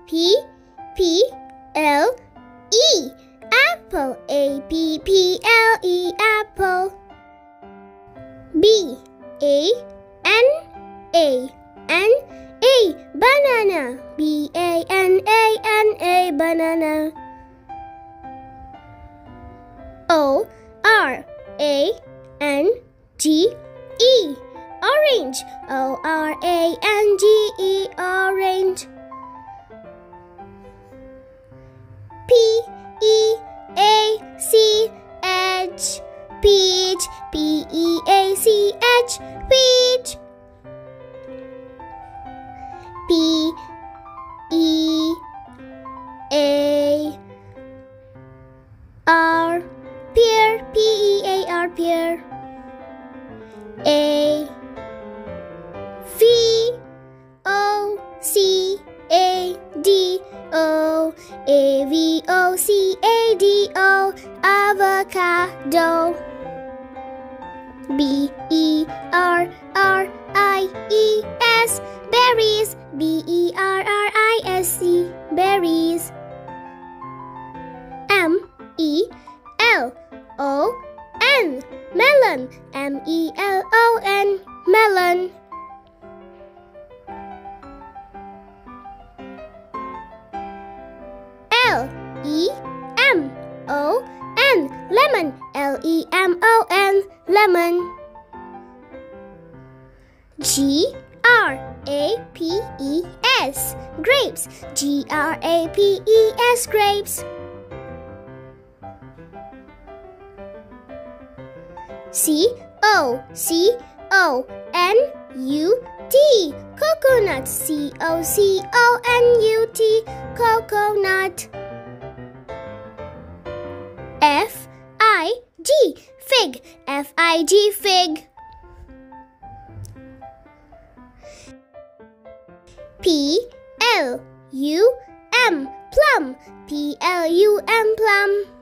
P P L E apple. A P P L E apple. B A N A banana. B A N A banana. O R A N G E orange. O R A N G E orange. P E A C H peach. P E A C H peach. P E A R pear. P E A R pear. A V O C A D O. A V O C A D O avocado. B E R R I E S berries. B E R R I S E berries. M E L O N melon. M E L O N melon. L E M O N lemon. L E M O N lemon. G R A P E S grapes. G R A P E S grapes. C O N U T coconut. C O N U T coconut. F I G fig. F I G fig. P L U M plum. P L U M plum.